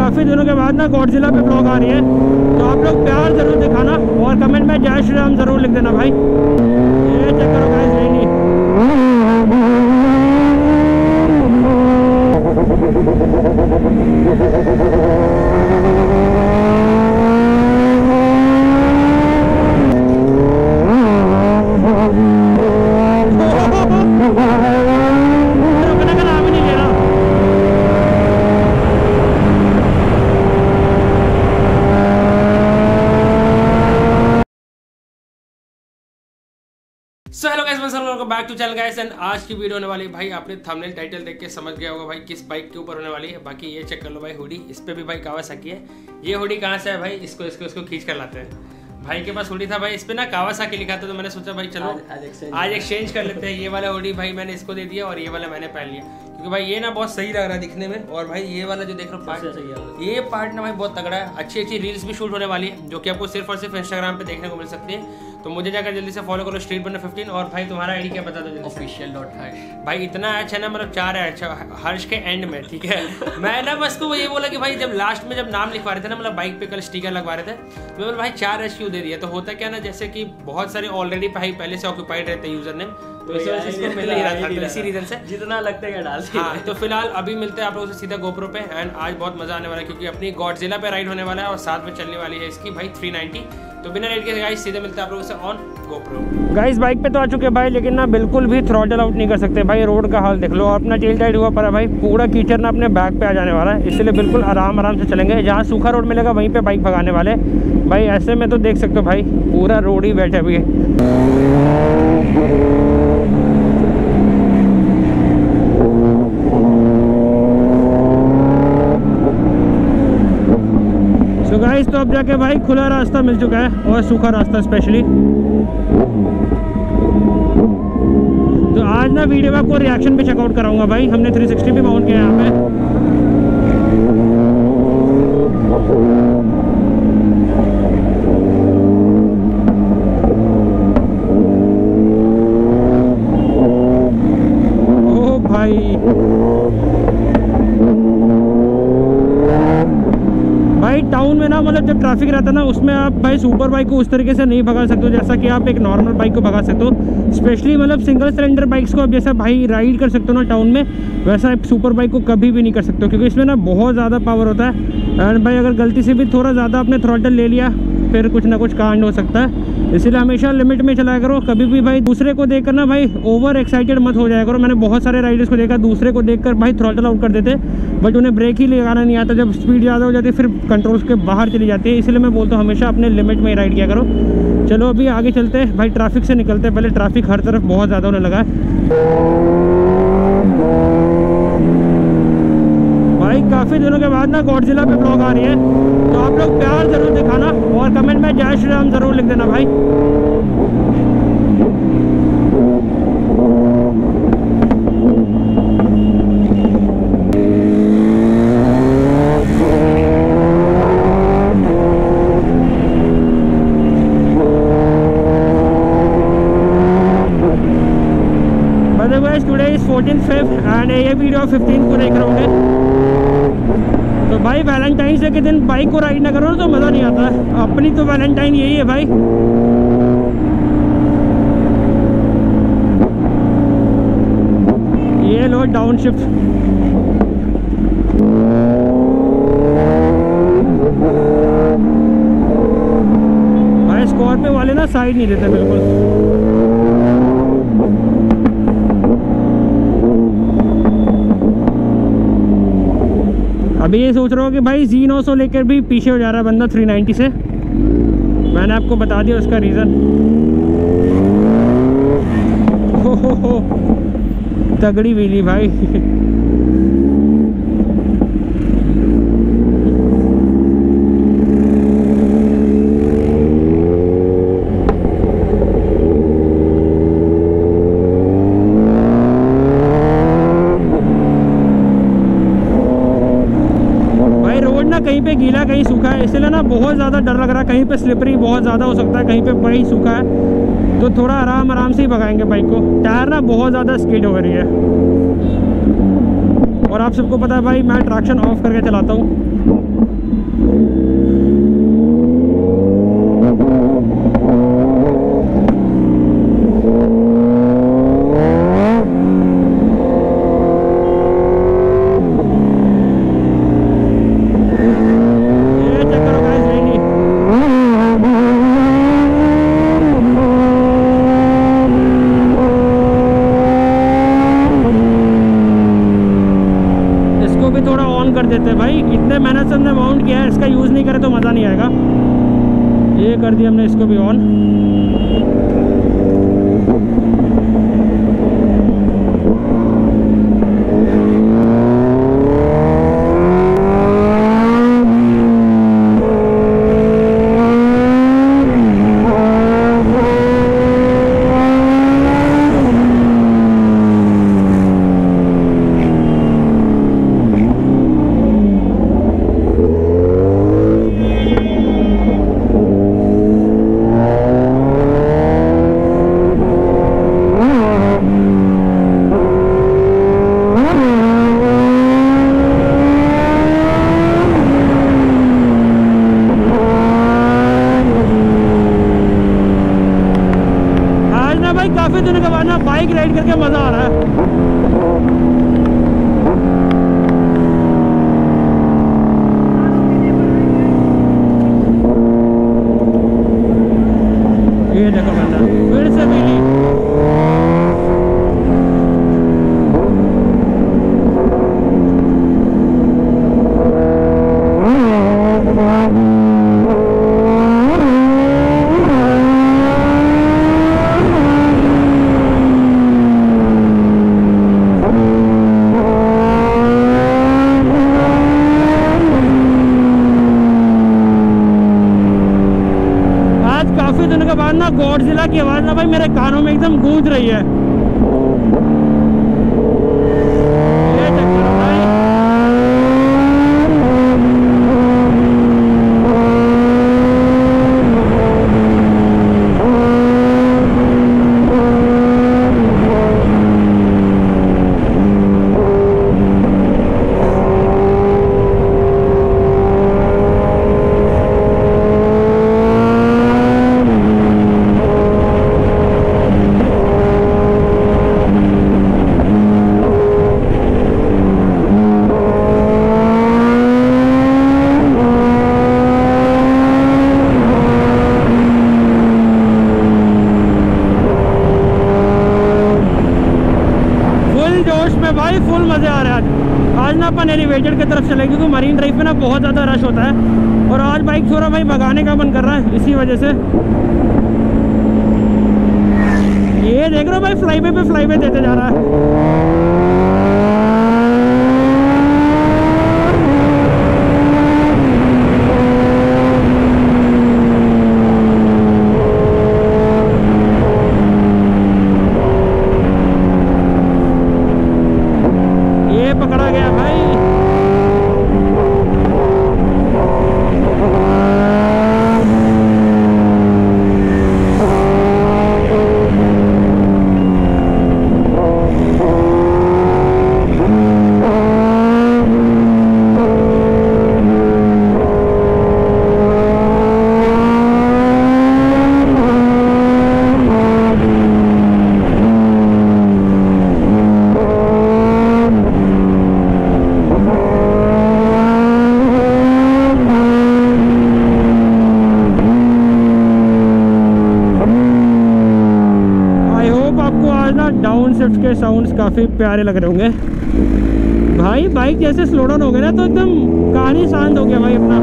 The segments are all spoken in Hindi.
काफ़ी दिनों के बाद ना गॉडजिला पे ब्लॉग आ रही है, तो आप लोग प्यार ज़रूर दिखाना और कमेंट में जय श्री राम ज़रूर लिख देना भाई। ये चेक करो गाइस, नहीं so hello guys, welcome back to channel guys. And आज की वीडियो होने वाली है भाई, आपने थंबनेल टाइटल देख के समझ गया होगा भाई किस बाइक के ऊपर होने वाली है। बाकी ये चेक कर लो भाई, हुडी इस पे भी भाई कावासाकी है। ये हुडी कहाँ से है भाई, इसको खींच कर लाते हैं। भाई के पास हुडी था भाई, इस पे ना कावासाकी लिखा था, तो मैंने सोचा भाई चलो आज एक्सचेंज कर लेते हैं। ये वाला हुडी भाई मैंने इसको दे दिया और ये वाला मैंने पहन लिया, क्योंकि भाई ये ना बहुत सही लग रहा है दिखने में। और भाई ये वाला जो देख रहे हो पार्ट, ये पार्ट ना भाई बहुत तगड़ा है। अच्छी रील्स भी शूट होने वाली है, जो कि आपको सिर्फ और सिर्फ इंस्टाग्राम पे देखने को मिल सकती है। तो मुझे जाकर जल्दी से फॉलो करो, स्ट्रीट बर्नर 15। और भाई तुम्हारा आईडी क्या बता दो जल्दी। official.हर्ष भाई, इतना अच्छा ना, मतलब 4 है अच्छा हर्ष के एंड में, ठीक है। मैं ना बस को ये बोला कि भाई जब लास्ट में जब नाम लिखवा रहे थे ना, मतलब बाइक पे कल स्टिकर लगवा रहे थे, तो मैं बोला भाई 4 H क्यों दे दिया। तो होता क्या ना, जैसे कि बहुत सारे ऑलरेडी भाई पहले से ऑक्यूपाइड रहते हैं यूजर नेम, तो इस वजह से इसको मिल नहीं रहा था, तो इसी रीजन से जितना लगता है डाल। हाँ, तो फिलहाल अभी मिलते हैं आप लोगों से सीधा गोप्रो पे। एंड आज बहुत मजा आने वाला है, क्योंकि अपनी गॉडजिला पे राइड होने वाला है और साथ में चलने वाली है इसकी भाई 390। तो बिना लेट के गाइस सीधे मिलते हैं आप लोगों से ऑन गोप्रो। गाइस बाइक पे तो आ चुके हैं भाई, लेकिन ना बिल्कुल भी थ्रॉटल आउट नहीं कर सकते भाई। रोड का हाल देख लो, अपना टेल टाइट हुआ पड़ा भाई, पूरा कीचड़ ना अपने बैक पे आ जाने वाला है, इसलिए बिल्कुल आराम से चलेंगे। जहाँ सूखा रोड मिलेगा वहीं पे बाइक भगाने वाले भाई। ऐसे में तो देख सकते हो भाई, पूरा रोड ही बैठे अभी। तो गाइस तो अब जाके भाई खुला रास्ता मिल चुका है, और सूखा रास्ता स्पेशली। तो आज ना वीडियो में आपको रिएक्शन भी चेकआउट कराऊंगा भाई। हमने 360 भी माउंट किया यहाँ पे। ओ भाई टाउन में ना, मतलब जब ट्रैफिक रहता है ना, उसमें आप भाई सुपर बाइक को उस तरीके से नहीं भगा सकते हो जैसा कि आप एक नॉर्मल बाइक को भगा सकते हो। स्पेशली मतलब सिंगल सिलेंडर बाइक्स को आप जैसा भाई राइड कर सकते हो ना टाउन में, वैसा आप सुपर बाइक को कभी भी नहीं कर सकते हो, क्योंकि इसमें ना बहुत ज़्यादा पावर होता है। एंड भाई अगर गलती से भी थोड़ा ज़्यादा आपने थ्रॉटल ले लिया, फिर कुछ ना कुछ कांड हो सकता है। इसीलिए हमेशा लिमिट में चलाया करो। कभी भी भाई दूसरे को देखकर ना भाई ओवर एक्साइटेड मत हो जाया करो। मैंने बहुत सारे राइडर्स को देखा, दूसरे को देखकर भाई थ्रॉटल आउट कर देते, बट उन्हें ब्रेक ही लगाना नहीं आता। जब स्पीड ज़्यादा हो जाती है फिर कंट्रोल के बाहर चली जाती है। इसलिए मैं बोलता हूँ हमेशा अपने लिमिट में ही राइड किया करो। चलो अभी आगे चलते हैं भाई, ट्रैफिक से निकलते हैं। पहले ट्रैफिक हर तरफ बहुत ज़्यादा होने लगा है भाई। काफ़ी दिनों के बाद ना गॉडजिला पे ब्लॉग आ रही है, तो आप लोग प्यार ज़रूर दिखाना और कमेंट में जय श्री राम ज़रूर लिख देना भाई। Today is 14th Feb and ये वीडियो 15 को देख रहे होंगे। तो भाई वैलेंटाइन डे के दिन बाइक को राइड ना करो तो मज़ा नहीं आता। अपनी तो वैलेंटाइन यही है भाई। ये लो डाउन शिफ्ट। भाई स्कॉर्पियो वाले ना साइड नहीं देते बिल्कुल। अभी ये सोच रहा हूँ कि भाई Z900 लेकर भी पीछे हो जा रहा है बंदा 390 से। मैंने आपको बता दिया उसका रीज़न। हो तगड़ी व्हीली भाई। कहीं पे गीला कहीं सूखा है, इसलिए ना बहुत ज़्यादा डर लग रहा है। कहीं पे स्लिपरी बहुत ज़्यादा हो सकता है, कहीं पे भाई सूखा है, तो थोड़ा आराम से ही भगाएंगे बाइक को। टायर ना बहुत ज़्यादा स्किड हो रही है, और आप सबको पता है भाई मैं ट्रैक्शन ऑफ करके चलाता हूँ। इतने मेहनत से हमने माउंट किया है, इसका यूज़ नहीं करे तो मज़ा नहीं आएगा। ये कर दिया हमने इसको भी ऑन। काफ़ी दिनों के बाद ना बाइक राइड करके मज़ा आ रहा है। ये देखो बंदा फिर से मिली। काफी दिनों के बाद ना गॉडजिला की आवाज ना भाई मेरे कानों में एकदम गूंज रही है। ये चक्कर है भाई। भाई फुल मज़े आ रहे हैं। आज ना अपन एलिवेटेड की तरफ चले क्योंकि मरीन ड्राइव पे ना बहुत ज़्यादा रश होता है और आज बाइक थोड़ा भाई भगाने का मन कर रहा है, इसी वजह से। ये देख रहे हो भाई फ्लाईवे पे फ्लाईवे देते जा रहा है। पकड़ा गया भाई। डाउन शिफ्ट के साउंड्स काफ़ी प्यारे लग रहे होंगे भाई। बाइक जैसे स्लो डाउन हो गया ना तो एकदम कहानी शांत हो गया भाई अपना।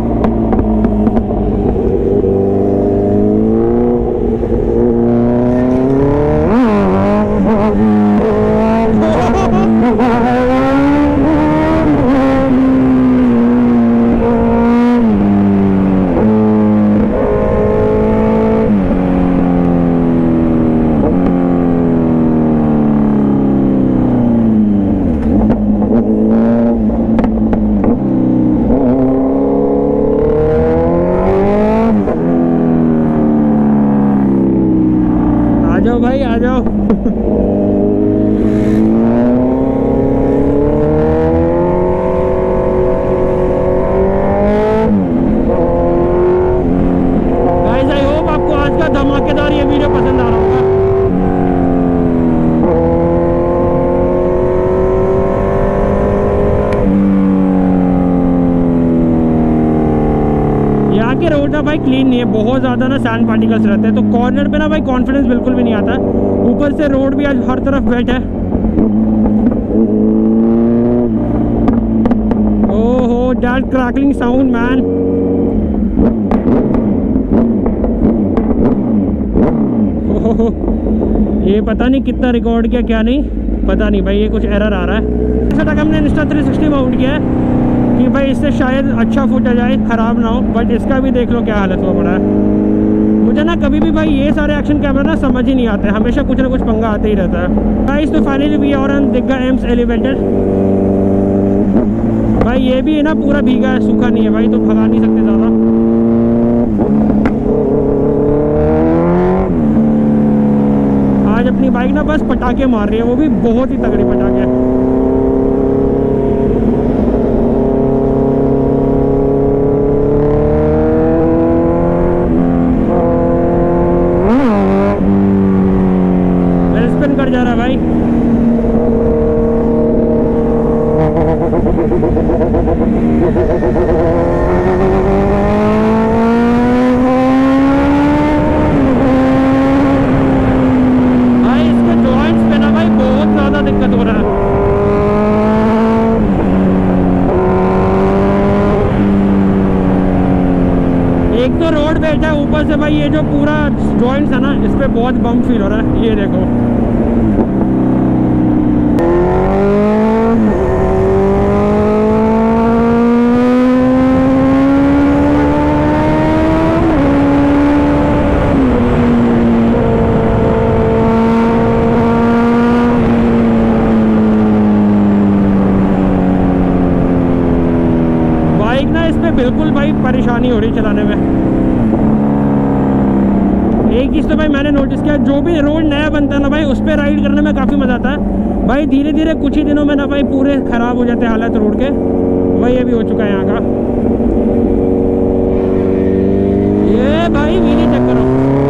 भाई आ जाओ। गाइस आई होप आपको आज का धमाकेदार ये वीडियो पसंद आ रहा होगा। यहाँ के रोड ना भाई क्लीन नहीं है, बहुत ज़्यादा ना सैंड पार्टिकल्स रहते हैं, तो कॉर्नर पे ना भाई कॉन्फिडेंस बिल्कुल भी नहीं आता है। ऊपर से रोड भी आज हर तरफ वेट है। ओहो दैट क्रैकलिंग साउंड मैन। ये पता नहीं कितना रिकॉर्ड किया क्या नहीं, पता नहीं भाई, ये कुछ एरर आ रहा है। जैसा तक हमने Insta360 माउंट किया है कि भाई इससे शायद अच्छा फुटेज आए, ख़राब ना हो, बट इसका भी देख लो क्या हालत हुआ पड़ा है। मुझे ना कभी भी भाई ये सारे एक्शन कैमरा ना समझ ही नहीं आते, हमेशा कुछ ना कुछ पंगा आते ही रहता है। गाइस तो फाइनली वी आर ऑन दिग्गा एम्स एलिवेटेड। भाई ये भी है ना पूरा भीगा है, सूखा नहीं है भाई, तो भगा नहीं सकते ज़्यादा। आज अपनी बाइक ना बस पटाखे मार रही है, वो भी बहुत ही तगड़ी पटाखे। कर जा रहा भाई। भाई इसके जॉइंट्स पे ना भाई बहुत ज्यादा दिक्कत हो रहा है। एक तो रोड बैठा है, ऊपर से भाई ये जो पूरा जॉइंट्स है ना, इस पे बहुत बम्प फील हो रहा है। ये देखो बिल्कुल भाई परेशानी हो रही चलाने में। एक चीज़ तो भाई मैंने नोटिस किया, जो भी रोड नया बनता है ना भाई, उस पर राइड करने में काफ़ी मज़ा आता है भाई। धीरे धीरे कुछ ही दिनों में ना भाई पूरे ख़राब हो जाते हैं हालत रोड के। भाई ये भी हो चुका है यहाँ का। ये भाई व्हीली चेक करो।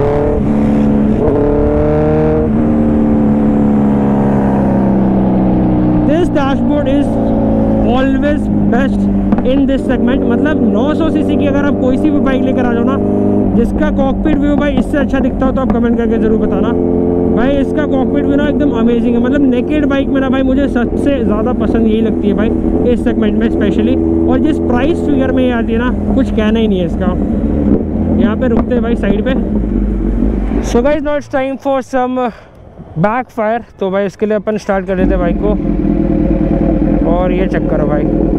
This dashboard is always best in this segment. मतलब 900 सीसी की अगर आप कोई सी भी बाइक लेकर आ जाओ ना, जिसका कॉकपिट व्यू भाई इससे अच्छा दिखता हो तो आप कमेंट करके ज़रूर बताना। भाई इसका कॉकपिट व्यू ना एकदम अमेजिंग है। मतलब नेकेड बाइक में ना भाई मुझे सबसे ज़्यादा पसंद यही लगती है भाई, इस सेगमेंट में स्पेशली। और जिस प्राइस फिगर में ये आती है ना, कुछ कहना ही नहीं है इसका। यहाँ पे रुकते हैं भाई साइड पे। So guys now it's time for some backfire. तो भाई इसके लिए अपन स्टार्ट कर देते हैं बाइक को, और ये चेक करो भाई।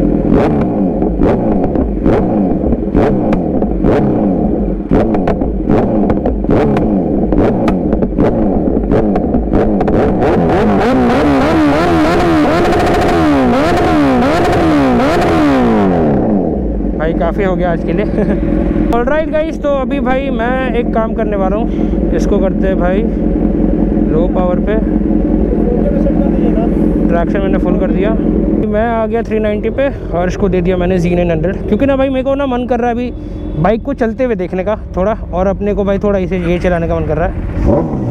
भाई काफ़ी हो गया आज के लिए। ऑलराइट गाइस, तो अभी भाई मैं एक काम करने वाला हूँ। इसको करते हैं भाई लो पावर पे। ट्रैक्शन मैंने फुल कर दिया। मैं आ गया 390 पे और इसको दे दिया मैंने Z900, क्योंकि ना भाई मेरे को ना मन कर रहा है अभी बाइक को चलते हुए देखने का थोड़ा, और अपने को भाई थोड़ा इसे ये चलाने का मन कर रहा है।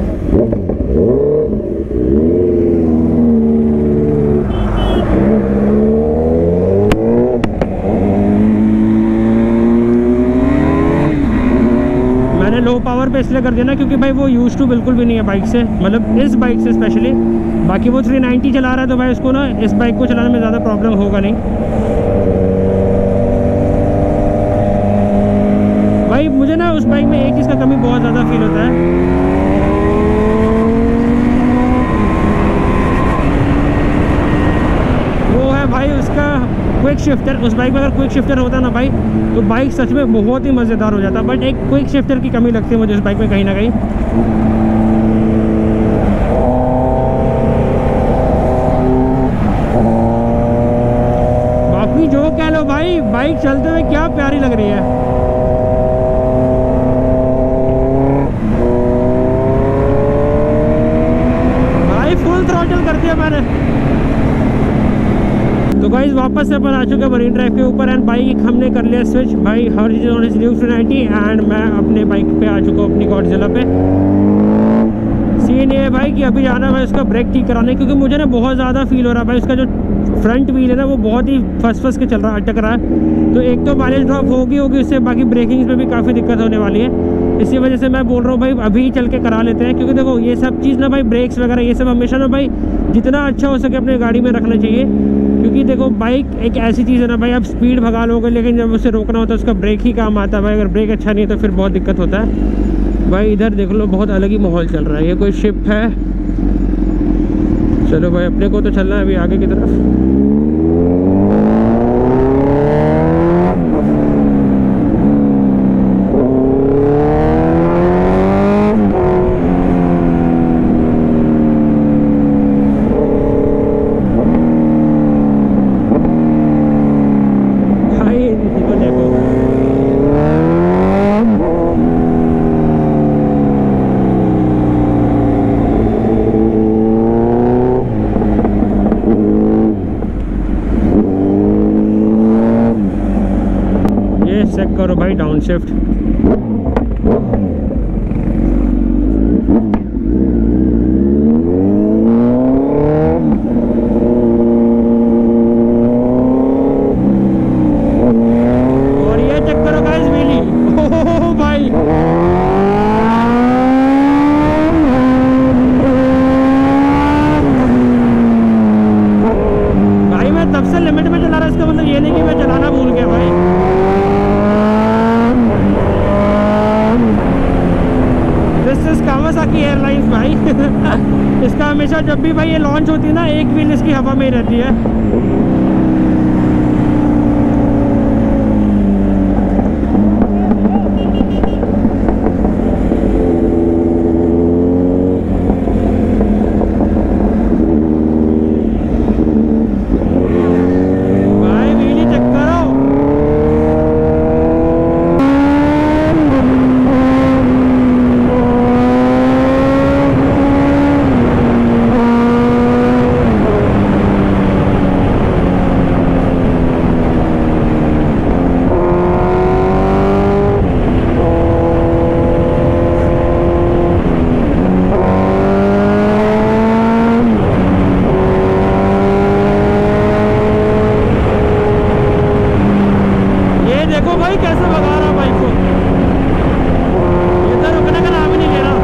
लो पावर पे इसलिए कर देना क्योंकि भाई वो यूज टू बिल्कुल भी नहीं है बाइक से, मतलब इस बाइक से स्पेशली। बाकी वो 390 चला रहा है तो भाई उसको ना इस बाइक को चलाने में ज़्यादा प्रॉब्लम होगा नहीं। भाई मुझे ना उस बाइक में एक चीज़ का कमी बहुत ज़्यादा फील होता है, वो है भाई उसका क्विक शिफ्टर। उस बाइक में अगर क्विक शिफ्टर होता ना भाई, तो बाइक सच में बहुत ही मज़ेदार हो जाता। बट एक क्विक शिफ्टर की कमी लगती है मुझे इस बाइक में कहीं ना कहीं। बाकी जो कह लो भाई, बाइक चलते हुए क्या प्यारी लग रही है। भाई फुल थ्रॉटल कर दिया मैंने। तो गाइस वापस से अपन आ चुके हैं मरीन ड्राइव के ऊपर, एंड बाइक हमने कर लिया स्विच। भाई हर चीज़ ऑन इज न्यू 390 एंड मैं अपने बाइक पे आ चुका हूँ अपनी गॉडजिला पे। सीन ये है भाई कि अभी जाना है उसका ब्रेक ठीक कराने, क्योंकि मुझे ना बहुत ज़्यादा फील हो रहा है भाई उसका जो फ्रंट व्हील है ना वो बहुत ही फंस के चल रहा है, अटक रहा है। तो एक तो माइलेज ड्रॉप होगी उससे, बाकी ब्रेकिंग में भी काफ़ी दिक्कत होने वाली है। इसी वजह से मैं बोल रहा हूँ भाई अभी चल के करा लेते हैं, क्योंकि देखो ये सब चीज़ ना भाई ब्रेक्स वगैरह ये सब हमेशा ना भाई जितना अच्छा हो सके अपने गाड़ी में रखना चाहिए, क्योंकि क्योंकि देखो बाइक एक ऐसी चीज़ है ना भाई, आप स्पीड भगा लोगे लेकिन जब उसे रोकना होता है उसका ब्रेक ही काम आता है भाई। अगर ब्रेक अच्छा नहीं है तो फिर बहुत दिक्कत होता है भाई। इधर देख लो बहुत अलग ही माहौल चल रहा है। ये कोई शिप है। चलो भाई अपने को तो चलना है अभी आगे की तरफ। चेक करो भाई डाउन शिफ्ट। और ये चेक करो गाइस व्हीली। ओह भाई भाई मैं तब से लिमिट में चला रहा, इसका मतलब ये नहीं कि मैं चलाना भूल गया भाई। कावासाकी एयरलाइंस भाई इसका हमेशा जब भी भाई ये लॉन्च होती है ना, एक व्हील इसकी हवा में ही रहती है। भाई व्हीली चेक करो। देखो भाई कैसे भगा रहा बाइक को, इधर रुकने का नाम ही नहीं ले रहा।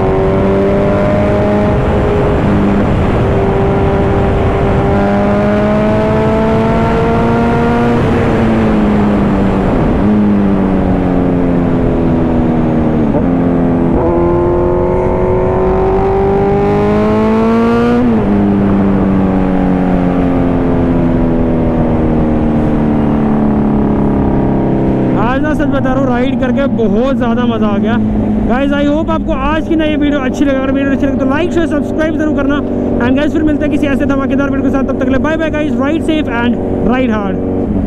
सच बता रहा हूँ राइड करके बहुत ज़्यादा मज़ा आ गया गाइज। आई होप आपको आज की नई वीडियो अच्छी लगा। अगर वीडियो अच्छी लगे तो लाइक शेयर सब्सक्राइब जरूर करना। एंड गाइज फिर मिलते हैं किसी ऐसे धमाकेदार वीडियो के साथ। तब तक के लिए bye bye guys. Ride safe and ride hard.